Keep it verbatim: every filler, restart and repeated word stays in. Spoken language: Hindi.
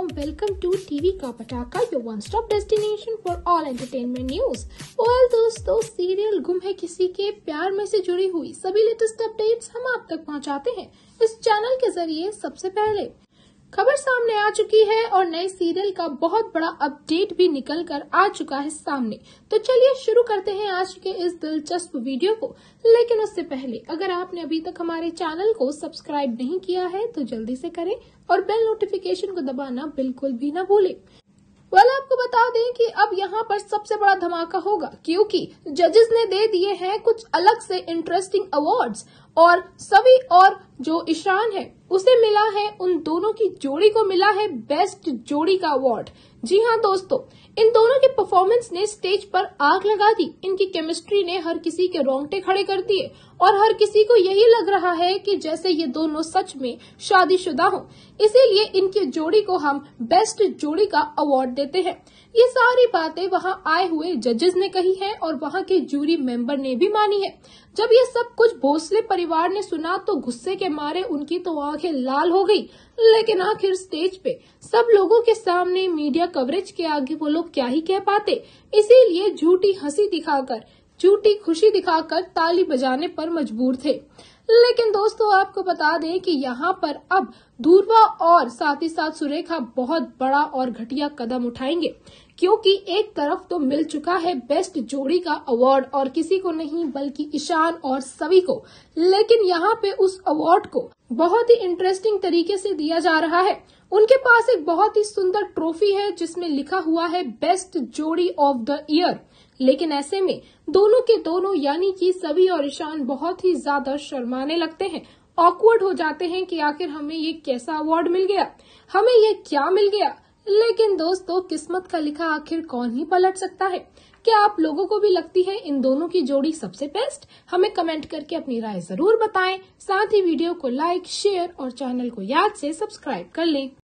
warm welcome to टीवी का पटाखा, your one stop destination for all entertainment news। well, दोस्तों, सीरियल गुम है किसी के प्यार में से जुड़ी हुई सभी लेटेस्ट अपडेट्स हम आप तक पहुंचाते हैं इस चैनल के जरिए। सबसे पहले खबर सामने आ चुकी है और नए सीरियल का बहुत बड़ा अपडेट भी निकल कर आ चुका है सामने। तो चलिए शुरू करते हैं आज के इस दिलचस्प वीडियो को। लेकिन उससे पहले अगर आपने अभी तक हमारे चैनल को सब्सक्राइब नहीं किया है तो जल्दी से करें और बेल नोटिफिकेशन को दबाना बिल्कुल भी न भूलें। वेल आपको बता दें कि अब यहाँ पर सबसे बड़ा धमाका होगा क्योंकि जजेस ने दे दिए हैं कुछ अलग से इंटरेस्टिंग अवार्ड्स और सभी और जो ईशान है उसे मिला है, उन दोनों की जोड़ी को मिला है बेस्ट जोड़ी का अवार्ड। जी हाँ दोस्तों, इन दोनों के परफॉर्मेंस ने स्टेज पर आग लगा दी। इनकी केमिस्ट्री ने हर किसी के रोंगटे खड़े कर दिए और हर किसी को यही लग रहा है कि जैसे ये दोनों सच में शादीशुदा हों। इसीलिए इनकी जोड़ी को हम बेस्ट जोड़ी का अवार्ड देते हैं। ये सारी बातें वहाँ आए हुए जजेस ने कही है और वहाँ के जूरी मेंबर ने भी मानी है। जब ये सब कुछ भोसले परिवार ने सुना तो गुस्से के मारे उनकी तो आंखें लाल हो गई। लेकिन आखिर स्टेज पे सब लोगों के सामने मीडिया कवरेज के आगे वो लोग क्या ही कह पाते, इसीलिए झूठी हंसी दिखाकर, झूठी खुशी दिखाकर ताली बजाने पर मजबूर थे। लेकिन दोस्तों आपको बता दें कि यहाँ पर अब ध्रुवा और साथ ही साथ सुरेखा बहुत बड़ा और घटिया कदम उठाएंगे क्योंकि एक तरफ तो मिल चुका है बेस्ट जोड़ी का अवार्ड और किसी को नहीं बल्कि ईशान और सभी को, लेकिन यहाँ पे उस अवार्ड को बहुत ही इंटरेस्टिंग तरीके से दिया जा रहा है। उनके पास एक बहुत ही सुंदर ट्रॉफी है जिसमें लिखा हुआ है बेस्ट जोड़ी ऑफ द ईयर। लेकिन ऐसे में दोनों के दोनों यानी कि सभी और ईशान बहुत ही ज्यादा शर्माने लगते हैं, ऑकवर्ड हो जाते हैं कि आखिर हमें ये कैसा अवार्ड मिल गया, हमें ये क्या मिल गया। लेकिन दोस्तों किस्मत का लिखा आखिर कौन ही पलट सकता है। क्या आप लोगों को भी लगती है इन दोनों की जोड़ी सबसे बेस्ट? हमें कमेंट करके अपनी राय जरूर बताएं। साथ ही वीडियो को लाइक, शेयर और चैनल को याद से सब्सक्राइब कर लें।